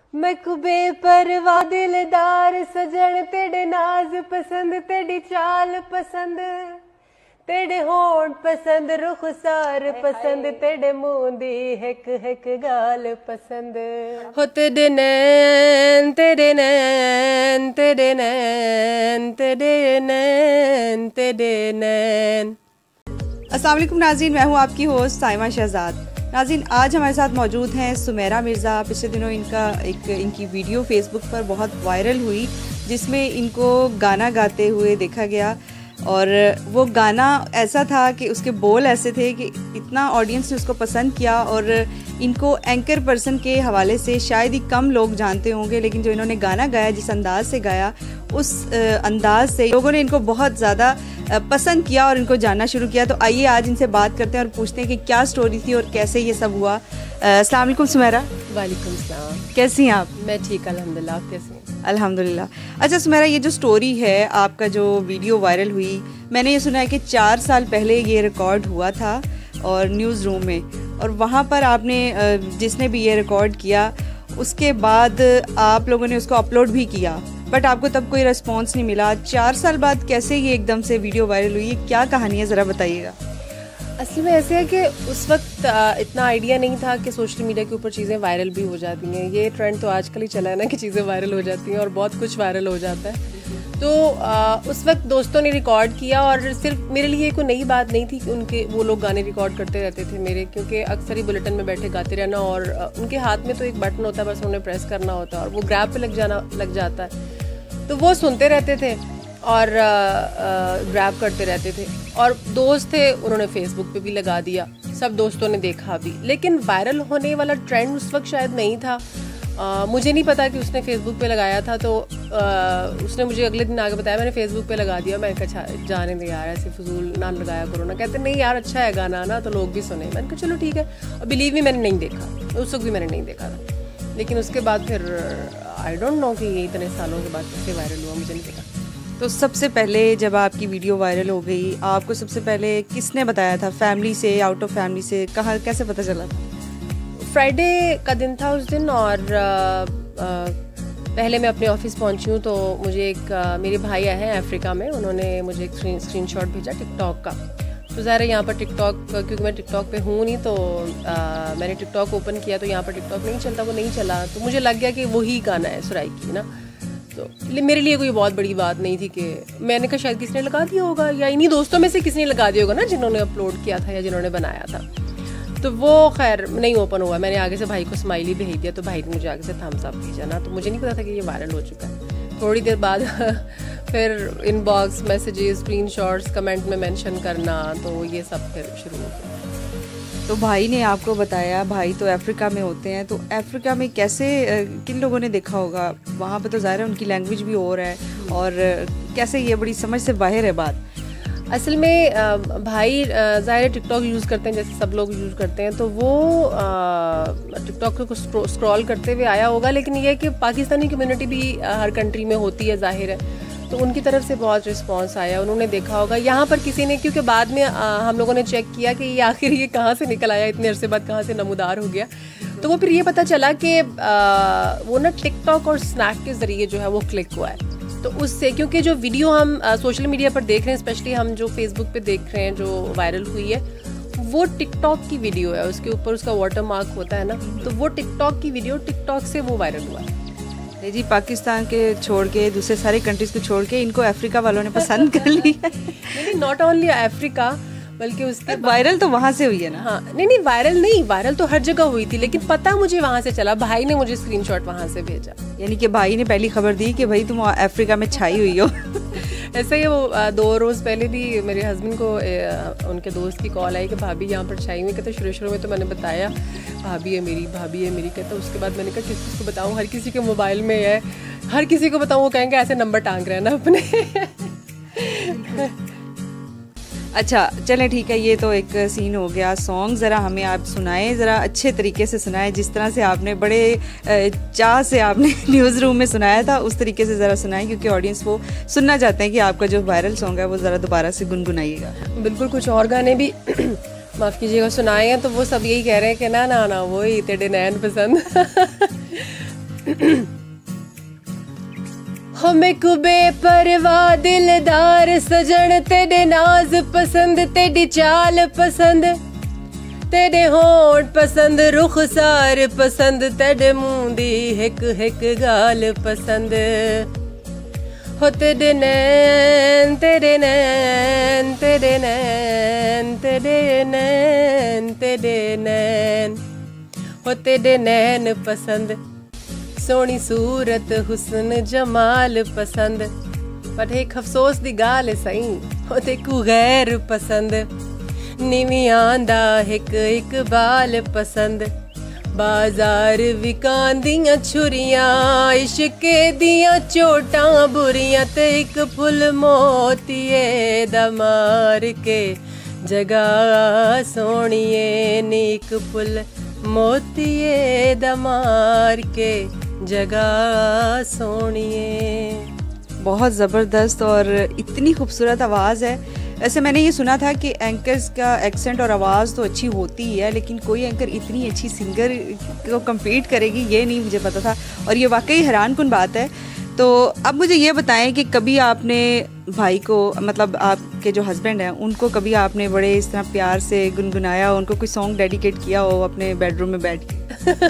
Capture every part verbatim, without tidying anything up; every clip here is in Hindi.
मकबे परवा दिलदार सजन तेरे नाज पसंद तेरी चाल पसंद तेरे होंठ पसंद रुखसार पसंद तेरे मुंह दी हिक हिक गाल पसंद हो तेरे नैन तेरे नैन तेरे नैन तेरे नैन तेरे नैन। अस्सलाम वालेकुम नाज़रीन, मैं हूँ आपकी होस्ट साइमा शहजाद। नाज़रीन, आज हमारे साथ मौजूद हैं सुमेरा मिर्ज़ा। पिछले दिनों इनका एक इनकी वीडियो फेसबुक पर बहुत वायरल हुई जिसमें इनको गाना गाते हुए देखा गया और वो गाना ऐसा था कि उसके बोल ऐसे थे कि इतना ऑडियंस ने उसको पसंद किया और इनको एंकर पर्सन के हवाले से शायद ही कम लोग जानते होंगे, लेकिन जो इन्होंने गाना गाया जिस अंदाज से गाया उस अंदाज से लोगों ने इनको बहुत ज़्यादा पसंद किया और इनको जानना शुरू किया। तो आइए आज इनसे बात करते हैं और पूछते हैं कि क्या स्टोरी थी और कैसे ये सब हुआ। अस्सलाम वालेकुम सुमेरा। वालेकुम सलाम। कैसी हैं आप? मैं ठीक अल्हम्दुलिल्लाह, कैसी हैं? अल्हम्दुलिल्लाह। अच्छा सुमेरा, ये जो स्टोरी है आपका जो वीडियो वायरल हुई, मैंने ये सुना है कि चार साल पहले ये रिकॉर्ड हुआ था और न्यूज़ रूम में, और वहाँ पर आपने जिसने भी ये रिकॉर्ड किया उसके बाद आप लोगों ने उसको अपलोड भी किया, बट आपको तब कोई रिस्पॉन्स नहीं मिला। चार साल बाद कैसे ये एकदम से वीडियो वायरल हुई, क्या कहानी है, ज़रा बताइएगा। असल में ऐसे है कि उस वक्त इतना आइडिया नहीं था कि सोशल मीडिया के ऊपर चीज़ें वायरल भी हो जाती हैं। ये ट्रेंड तो आजकल ही चला है ना कि चीज़ें वायरल हो जाती हैं और बहुत कुछ वायरल हो जाता है। तो आ, उस वक्त दोस्तों ने रिकॉर्ड किया और सिर्फ मेरे लिए कोई नई बात नहीं थी कि उनके वो लोग गाने रिकॉर्ड करते रहते थे मेरे, क्योंकि अक्सर ही बुलेटिन में बैठे गाते रहना और उनके हाथ में तो एक बटन होता है, बस उन्हें प्रेस करना होता है और वो ग्रैब पे लग जाना लग जाता है। तो वो सुनते रहते थे और ग्रैब करते रहते थे, और दोस्त थे उन्होंने फेसबुक पे भी लगा दिया, सब दोस्तों ने देखा भी, लेकिन वायरल होने वाला ट्रेंड उस वक्त शायद नहीं था। आ, मुझे नहीं पता कि उसने फेसबुक पे लगाया था, तो आ, उसने मुझे अगले दिन आगे बताया मैंने फेसबुक पे लगा दिया। मैं कहा जाने दे यार, ऐसे फजूल ना लगाया करो ना। कहते नहीं यार अच्छा है गाना ना, तो लोग भी सुने। मैंने कहा चलो ठीक है। और बिलीव मी मैंने नहीं देखा, उस वक्त भी मैंने नहीं देखा था, लेकिन उसके बाद फिर आई डोंट नो कि ये इतने सालों के बाद कैसे वायरल हुआ, मुझे नहीं पता। तो सबसे पहले जब आपकी वीडियो वायरल हो गई, आपको सबसे पहले किसने बताया था? फैमिली से, आउट ऑफ फैमिली से, कहाँ कैसे पता चला था? फ्राइडे का दिन था उस दिन, और आ, आ, पहले मैं अपने ऑफिस पहुंची हूँ तो मुझे एक आ, मेरे भाई आए हैं अफ्रीका में, उन्होंने मुझे एक स्क्रीन स्क्रीन शॉट भेजा टिकटॉक का। तो ज़ाहिर है यहाँ पर टिकटॉक, क्योंकि मैं टिकटॉक पे हूँ नहीं, तो आ, मैंने टिकटॉक ओपन किया तो यहाँ पर टिकटॉक नहीं चलता, वो नहीं चला, तो मुझे लग गया कि वही गाना है सुराई की ना। तो मेरे लिए कोई बहुत बड़ी बात नहीं थी कि मैंने कहा शायद किसी ने लगा दिया होगा, या इन्हीं दोस्तों में से किसी ने लगा दिया होगा ना जिन्होंने अपलोड किया था या जिन्होंने बनाया था। तो वो खैर नहीं ओपन हुआ। मैंने आगे से भाई को स्माइली भेज दिया, तो भाई ने मुझे आगे से थम्स अप भेजा ना, तो मुझे नहीं पता था कि ये वायरल हो चुका है। थोड़ी देर बाद फिर इनबॉक्स मैसेजेस, स्क्रीनशॉट्स, कमेंट में मेंशन करना, तो ये सब फिर शुरू हो गया। तो भाई ने आपको बताया, भाई तो अफ्रीका में होते हैं, तो अफ्रीका में कैसे, किन लोगों ने देखा होगा? वहाँ पे तो ज़ाहिर है उनकी लैंग्वेज भी और है, और कैसे ये बड़ी समझ से बाहर है बात। असल में भाई ज़ाहिर टिकटॉक यूज़ करते हैं जैसे सब लोग यूज़ करते हैं, तो वो टिकटॉक को स्क्रॉल करते हुए आया होगा, लेकिन ये है कि पाकिस्तानी कम्युनिटी भी हर कंट्री में होती है ज़ाहिर है, तो उनकी तरफ से बहुत रिस्पांस आया, उन्होंने देखा होगा। यहाँ पर किसी ने, क्योंकि बाद में आ, हम लोगों ने चेक किया कि ये आखिर ये कहाँ से निकल आया, इतने अरसे बाद कहाँ से नमूदार हो गया, तो वो फिर ये पता चला कि वो ना टिकटॉक और स्नैप के ज़रिए जो है वो क्लिक हुआ है। तो उससे, क्योंकि जो वीडियो हम सोशल मीडिया पर देख रहे हैं, स्पेशली हम जो फेसबुक पे देख रहे हैं जो वायरल हुई है, वो टिकटॉक की वीडियो है, उसके ऊपर उसका वाटर मार्क होता है ना, तो वो टिकटॉक की वीडियो, टिकटॉक से वो वायरल हुआ है। जी, पाकिस्तान के छोड़ के दूसरे सारे कंट्रीज को छोड़ के इनको अफ्रीका वालों ने पसंद कर लिया। नहीं, नॉट ओनली अफ्रीका, बल्कि उसके वायरल तो वहाँ से हुई है ना। हाँ, नहीं नहीं वायरल नहीं, वायरल तो हर जगह हुई थी, लेकिन पता मुझे वहाँ से चला, भाई ने मुझे स्क्रीनशॉट वहाँ से भेजा। यानी कि भाई ने पहली खबर दी कि भाई तुम अफ्रीका में छाई हुई हो। ऐसे ही वो दो रोज़ पहले भी मेरे हस्बैंड को उनके दोस्त की कॉल आई कि भाभी यहाँ पर छाई हुई। कहते शुरू शुरू में तो मैंने बताया भाभी है मेरी, भाभी है मेरी, कहता उसके बाद मैंने कहा किस किस को बताऊँ, हर किसी के मोबाइल में है, हर किसी को बताऊँ, वो कहेंगे ऐसे नंबर टांग रहे हैं ना अपने। अच्छा चलें ठीक है, ये तो एक सीन हो गया। सॉन्ग ज़रा हमें आप सुनाएं, ज़रा अच्छे तरीके से सुनाएं, जिस तरह से आपने बड़े चाह से आपने न्यूज़ रूम में सुनाया था उस तरीके से ज़रा सुनाएं, क्योंकि ऑडियंस वो सुनना चाहते हैं कि आपका जो वायरल सॉन्ग है वो ज़रा दोबारा से गुनगुनाइएगा। बिल्कुल, कुछ और गाने भी माफ़ कीजिएगा सुनाए हैं, तो वो सब यही कह रहे हैं कि ना ना ना वही तेरे नैन पसंद। हो मेकू बेपरवाह दिलदार सजन तेरे नाज पसंद तेरी चाल पसंद तेरे होंठ पसंद रुखसार पसंद तेरे मुंह दी हिक हिक गाल पसंद हो तेरे नैन तेरे नैन तेरे नैन तेरे नैन तेरे नैन हो तेरे नैन पसंद सोहनी सूरत हुस्न जमाल पसंद पर एक अफसोस दी गाल सही हो तेकू गैर पसंद नीवी आंदा एक एक बाल पसंद बाजार विकान दियां छुरियां इश्के दियां चोटां बुरियां ते एक फुल मोतिये दा मार के जगह सोहणिए नीक फुल मोतिये दा मार के जगह सोहणिए। बहुत ज़बरदस्त और इतनी खूबसूरत आवाज़ है। वैसे मैंने ये सुना था कि एंकर्स का एक्सेंट और आवाज़ तो अच्छी होती ही है, लेकिन कोई एंकर इतनी अच्छी सिंगर को कम्पीट करेगी ये नहीं मुझे पता था, और ये वाकई हैरान कुन बात है। तो अब मुझे ये बताएं कि कभी आपने भाई को, मतलब आपके जो हस्बैंड हैं, उनको कभी आपने बड़े इस तरह प्यार से गुनगुनाया, उनको कोई सॉन्ग डेडिकेट किया हो अपने बेडरूम में बैठ के?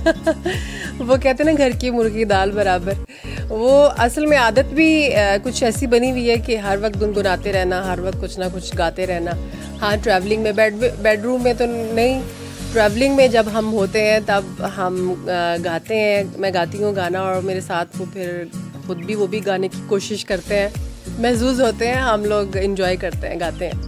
वो कहते हैं ना घर की मुर्गी दाल बराबर। वो असल में आदत भी आ, कुछ ऐसी बनी हुई है कि हर वक्त गुनगुनाते रहना, हर वक्त कुछ ना कुछ गाते रहना। हाँ, ट्रैवलिंग में, बेड बेडरूम में तो नहीं, ट्रैवलिंग में जब हम होते हैं तब हम आ, गाते हैं। मैं गाती हूँ गाना और मेरे साथ वो फिर खुद भी वो भी गाने की कोशिश करते हैं, महसूस होते हैं, हम लोग एंजॉय करते हैं, गाते हैं।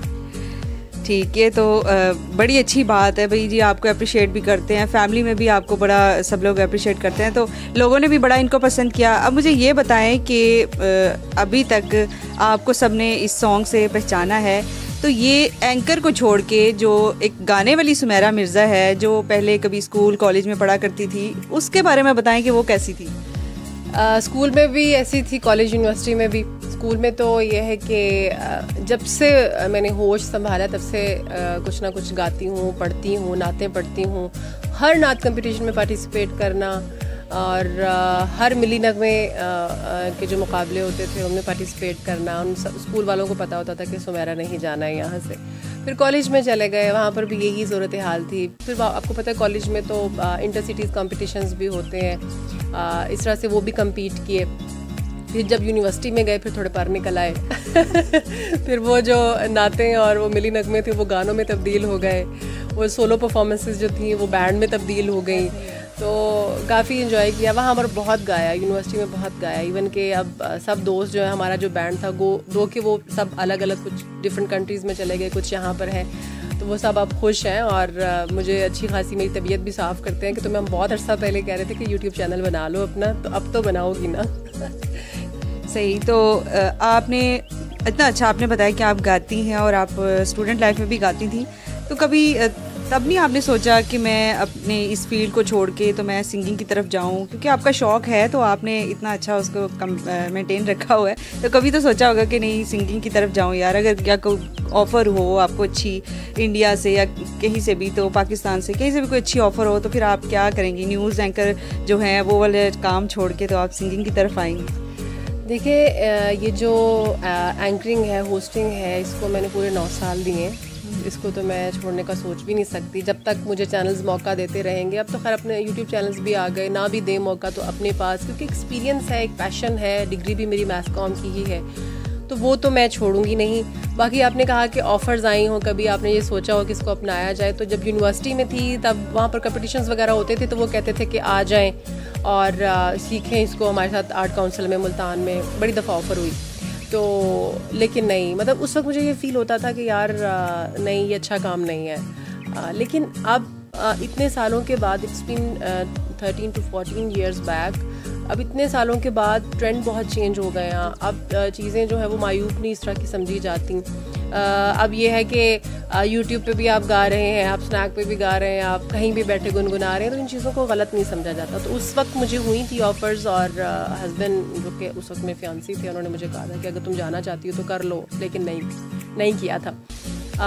ठीक है, तो बड़ी अच्छी बात है भाई जी, आपको अप्रिशिएट भी करते हैं, फैमिली में भी आपको बड़ा सब लोग अप्रिशिएट करते हैं, तो लोगों ने भी बड़ा इनको पसंद किया। अब मुझे ये बताएं कि अभी तक आपको सबने इस सॉन्ग से पहचाना है, तो ये एंकर को छोड़ के जो एक गाने वाली सुमेरा मिर्ज़ा है, जो पहले कभी स्कूल कॉलेज में पढ़ा करती थी, उसके बारे में बताएं कि वो कैसी थी? आ, स्कूल में भी ऐसी थी, कॉलेज यूनिवर्सिटी में भी। स्कूल में तो ये है कि जब से मैंने होश संभाला तब से कुछ ना कुछ गाती हूँ, पढ़ती हूँ, नातें पढ़ती हूँ। हर नात कंपटीशन में पार्टिसिपेट करना और हर मिली नगमे के जो मुकाबले होते थे उनमें पार्टिसिपेट करना। उन स्कूल वालों को पता होता था कि सुमेरा नहीं जाना है यहाँ से। फिर कॉलेज में चले गए, वहाँ पर भी यही सूरत हाल थी। फिर आपको पता है कॉलेज में तो इंटर सिटीज़ कॉम्पिटिशन्स भी होते हैं, इस तरह से वो भी कम्पीट किए। फिर जब यूनिवर्सिटी में गए फिर थोड़े पर निकल आए फिर वो जो नातें और वो मिली नगमे थे वो गानों में तब्दील हो गए, वो सोलो परफॉर्मेंसेस जो थी वो बैंड में तब्दील हो गई। तो काफ़ी इन्जॉय किया वहाँ पर, बहुत गाया, यूनिवर्सिटी में बहुत गाया। इवन के अब सब दोस्त जो है, हमारा जो बैंड था वो दो के वो सब अलग अलग कुछ डिफरेंट कंट्रीज़ में चले गए, कुछ यहाँ पर है, तो वो सब अब खुश हैं और मुझे अच्छी खासी मेरी तबीयत भी साफ़ करते हैं कि तुम्हें हम बहुत अर्सा पहले कह रहे थे कि यूट्यूब चैनल बना लो अपना, तो अब तो बनाओगी ना। सही, तो आपने इतना अच्छा आपने बताया कि आप गाती हैं और आप स्टूडेंट लाइफ में भी गाती थी, तो कभी तब नहीं आपने सोचा कि मैं अपने इस फील्ड को छोड़ के तो मैं सिंगिंग की तरफ जाऊं? क्योंकि आपका शौक़ है तो आपने इतना अच्छा उसको मेंटेन रखा हुआ है, तो कभी तो सोचा होगा कि नहीं सिंगिंग की तरफ जाऊं यार, अगर क्या कोई ऑफ़र हो आपको अच्छी इंडिया से या कहीं से भी, तो पाकिस्तान से कहीं से भी कोई अच्छी ऑफ़र हो, तो फिर आप क्या करेंगी? न्यूज़ एंकर जो हैं वो वाले काम छोड़ के तो आप सिंगिंग की तरफ आएंगी? देखिए, ये जो एंकरिंग है, होस्टिंग है, इसको मैंने पूरे नौ साल दिए हैं, इसको तो मैं छोड़ने का सोच भी नहीं सकती जब तक मुझे चैनल्स मौका देते रहेंगे। अब तो खैर अपने यूट्यूब चैनल्स भी आ गए, ना भी दे मौका तो अपने पास, क्योंकि एक्सपीरियंस है, एक पैशन है, डिग्री भी मेरी मैथ कॉम की ही है, तो वो तो मैं छोड़ूंगी नहीं। बाकी आपने कहा कि ऑफ़र्स आई हों, कभी आपने ये सोचा हो कि इसको अपनाया जाए, तो जब यूनिवर्सिटी में थी तब वहाँ पर कंपटीशंस वगैरह होते थे, तो वो कहते थे कि आ जाएं और आ, सीखें इसको। हमारे साथ आर्ट काउंसिल में मुल्तान में बड़ी दफ़ा ऑफ़र हुई, तो लेकिन नहीं, मतलब उस वक्त मुझे ये फ़ील होता था कि यार आ, नहीं, ये अच्छा काम नहीं है। आ, लेकिन अब आ, इतने सालों के बाद, it's been thirteen to fourteen years back, अब इतने सालों के बाद ट्रेंड बहुत चेंज हो गए हैं। अब चीज़ें जो है वो मायूब नहीं इस तरह की समझी जाती। अब ये है कि यूट्यूब पे भी आप गा रहे हैं, आप स्नैक पे भी गा रहे हैं, आप कहीं भी बैठे गुनगुना रहे हैं, तो इन चीज़ों को गलत नहीं समझा जाता। तो उस वक्त मुझे हुई थी ऑफ़र्स, और हस्बैंड जो कि उस वक्त में फियांसी थे, उन्होंने मुझे कहा था कि अगर तुम जाना चाहती हो तो कर लो, लेकिन नहीं नहीं किया था।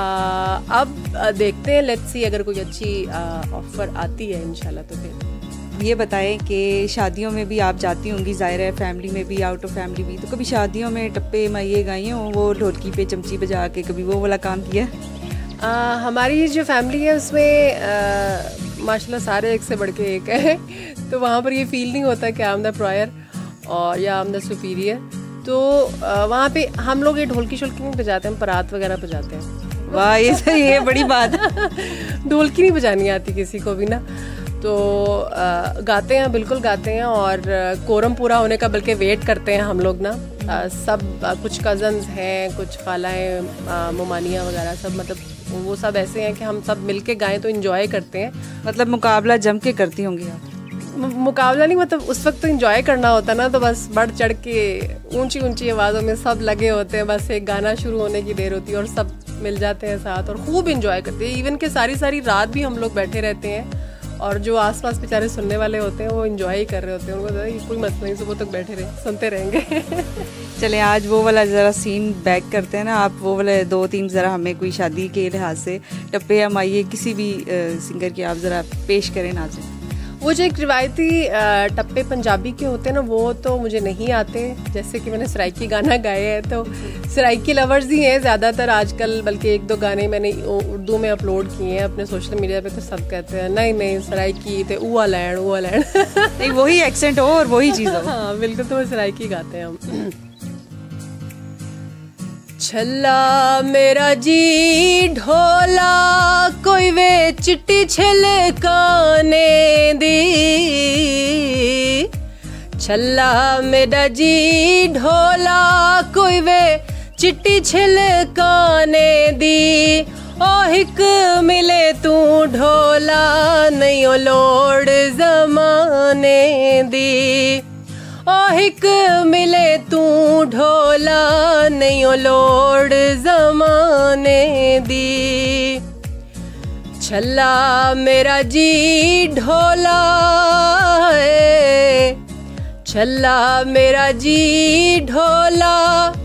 आ, अब देखते हैं, लेट्स सी, अगर कोई अच्छी ऑफ़र आती है इंशाल्लाह तो फिर ये बताएं कि शादियों में भी आप जाती होंगी, ज़ाहिर है फैमिली में भी, आउट ऑफ फैमिली भी, तो कभी शादियों में टप्पे माइये गाई हों, वो ढोलकी पे चमची बजा के, कभी वो वाला काम किया? आ, हमारी जो फैमिली है उसमें माशाल्लाह सारे एक से बढ़ के एक है, तो वहाँ पर ये फील नहीं होता कि आई एम द प्रायर और या आई एम द सुपीरियर। तो आ, वहाँ पे हम लोग ये ढोलकी शोलकी नहीं बजाते, हम परात वगैरह बजाते हैं। वाह, ये ये बड़ी बात है। ढोलकी नहीं बजानी आती किसी को भी ना, तो आ, गाते हैं, बिल्कुल गाते हैं। और कोरम पूरा होने का बल्कि वेट करते हैं हम लोग ना। आ, सब आ, कुछ कज़न्स हैं, कुछ खालाएँ, ममानियाँ वगैरह सब, मतलब वो सब ऐसे हैं कि हम सब मिलके गाएं तो इन्जॉय करते हैं। मतलब मुकाबला जम के करती होंगी आप? मुकाबला नहीं, मतलब उस वक्त तो इंजॉय करना होता है ना, तो बस बढ़ चढ़ के ऊंची ऊंची आवाज़ों में सब लगे होते हैं। बस एक गाना शुरू होने की देर होती है और सब मिल जाते हैं साथ और खूब इंजॉय करते हैं। इवन के सारी सारी रात भी हम लोग बैठे रहते हैं और जो आसपास बेचारे सुनने वाले होते हैं वो इंजॉय ही कर रहे होते हैं। उनको ये कोई मसला नहीं, सुबह तक बैठे रहे सुनते रहेंगे। चले आज वो वाला ज़रा सीन बैक करते हैं ना, आप वो वाले दो तीन ज़रा हमें कोई शादी के लिहाज से टप्पे या माइये किसी भी सिंगर की आप ज़रा पेश करें नाज़रीन। वो जो एक रिवायती टप्पे पंजाबी के होते हैं ना, वो तो मुझे नहीं आते। जैसे कि मैंने सराइकी गाना गाए हैं, तो सराइकी लवर्स ही हैं ज़्यादातर आजकल, बल्कि एक दो गाने मैंने उर्दू में अपलोड किए हैं अपने सोशल मीडिया पे, तो सब कहते हैं नहीं नहीं सराइकी तो ऊआ लैंड ऊआ लैंड। नहीं, वही एक्सेंट हो और वही चीज़ हो। हाँ बिल्कुल, तो वो सराइकी गाते हैं हम। छल्ला मेरा जी ढोला कोई वे चिट्टी छिलकाने दी, छल्ला मेरा जी ढोला कोई वे चिट्टी छिलकाने दी। ओ हिक मिले तू ढोला नहीं ओ लोड़ जमाने दी, ओ हिक मिले तू ढोला नहीं ओ लोड़ जमाने दी। छल्ला मेरा जी ढोला है, छल्ला मेरा जी ढोला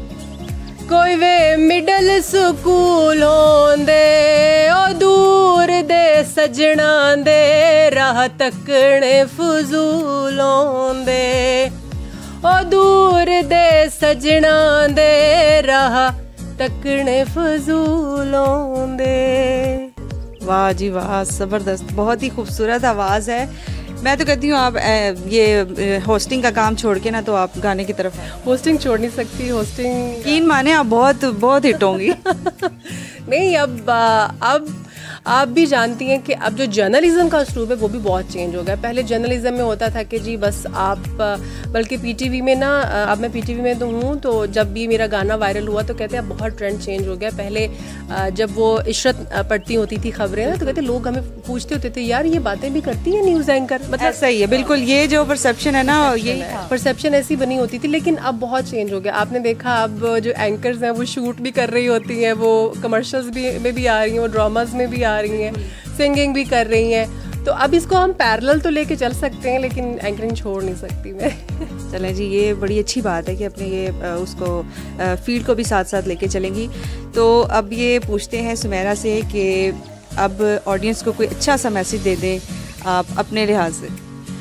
कोई वे मिडल स्कूल होंदे ओ दूर दे सजना दे राह तकने फजूल होंदे, ओ दूर दे सजना दे राह तकने फजूल होंदे। वाह जी वाह, ज़बरदस्त, बहुत ही खूबसूरत आवाज़ है। मैं तो कहती हूँ आप ये होस्टिंग का काम छोड़ के ना तो आप गाने की तरफ। होस्टिंग छोड़ नहीं सकती, होस्टिंग यकीन माने आप बहुत बहुत हिट होंगी। नहीं, अब अब आप भी जानती हैं कि अब जो जर्नलिज्म का उसलूब है वो भी बहुत चेंज हो गया। पहले जर्नलिज्म में होता था कि जी बस आप, बल्कि पीटीवी में ना, अब मैं पीटीवी में तो हूँ, तो जब भी मेरा गाना वायरल हुआ तो कहते हैं अब बहुत ट्रेंड चेंज हो गया। पहले जब वो इशरत पढ़ती होती थी खबरें ना, तो कहते लोग हमें पूछते होते थे यार ये बातें भी करती हैं न्यूज़ एंकर, मतलब ऐसा ही है बिल्कुल। ये जो परसेप्शन है ना, ये परसेप्शन ऐसी बनी होती थी, लेकिन अब बहुत चेंज हो गया। आपने देखा अब जो एंकर्स हैं वो शूट भी कर रही होती हैं, वो कमर्शियल्स भी में भी आ रही हैं, वो ड्रामाज में भी आ रही हैं, सिंगिंग भी कर रही हैं। तो अब इसको हम पैरेलल तो लेके चल सकते हैं, लेकिन एंकरिंग छोड़ नहीं सकती मैं। चलें जी, ये बड़ी अच्छी बात है कि अपने ये उसको फील्ड को भी साथ साथ लेके चलेंगी। तो अब ये पूछते हैं सुमेरा से कि अब ऑडियंस को कोई अच्छा सा मैसेज दे दें आप अपने लिहाज से।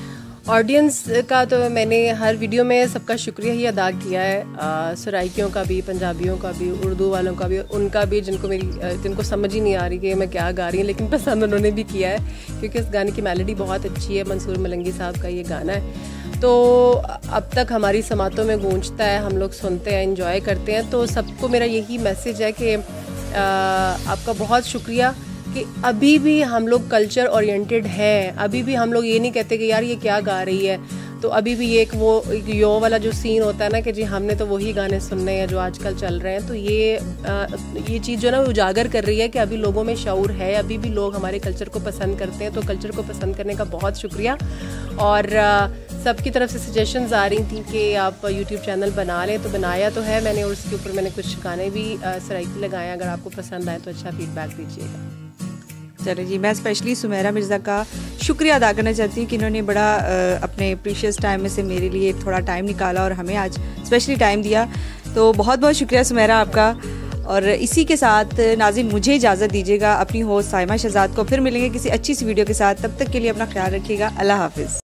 ऑडियंस का तो मैंने हर वीडियो में सबका शुक्रिया ही अदा किया है, सराइकियों का भी, पंजाबियों का भी, उर्दू वालों का भी, उनका भी जिनको मेरी जिनको समझ ही नहीं आ रही कि मैं क्या गा रही हूँ, लेकिन पसंद उन्होंने भी किया है क्योंकि इस गाने की मेलोडी बहुत अच्छी है। मंसूर मलंगी साहब का ये गाना है, तो अब तक हमारी समातों में गूंजता है, हम लोग सुनते हैं, एंजॉय करते हैं। तो सबको मेरा यही मैसेज है कि आ, आपका बहुत शुक्रिया कि अभी भी हम लोग कल्चर ओरिएंटेड हैं। अभी भी हम लोग ये नहीं कहते कि यार ये क्या गा रही है, तो अभी भी ये एक वो एक यो वाला जो सीन होता है ना कि जी हमने तो वही गाने सुनने हैं जो आजकल चल रहे हैं। तो ये आ, ये चीज़ जो ना उजागर कर रही है कि अभी लोगों में शऊर है, अभी भी लोग हमारे कल्चर को पसंद करते हैं। तो कल्चर को पसंद करने का बहुत शुक्रिया। और सबकी तरफ से सजेशंस आ रही थी कि आप यूट्यूब चैनल बना लें, तो बनाया तो है मैंने, और उसके ऊपर मैंने कुछ गाने भी सराइकी लगाए। अगर आपको पसंद आए तो अच्छा फीडबैक दीजिएगा। चलो जी, मैं स्पेशली सुमेरा मिर्ज़ा का शुक्रिया अदा करना चाहती हूँ कि इन्होंने बड़ा आ, अपने प्रीशियस टाइम में से मेरे लिए थोड़ा टाइम निकाला और हमें आज स्पेशली टाइम दिया। तो बहुत बहुत शुक्रिया सुमेरा आपका। और इसी के साथ नाज़रीन मुझे इजाज़त दीजिएगा, अपनी होस्ट साइमा शहजाद को फिर मिलेंगे किसी अच्छी सी वीडियो के साथ। तब तक के लिए अपना ख्याल रखिएगा। अल्लाह हाफिज़।